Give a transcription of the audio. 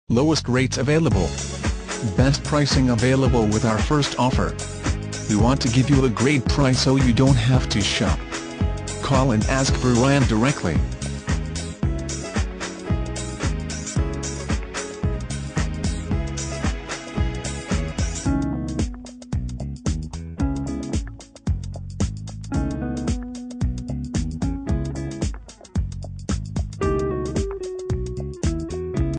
Lowest rates available. Best pricing available with our first offer. We want to give you a great price so you don't have to shop. Call and ask for land directly.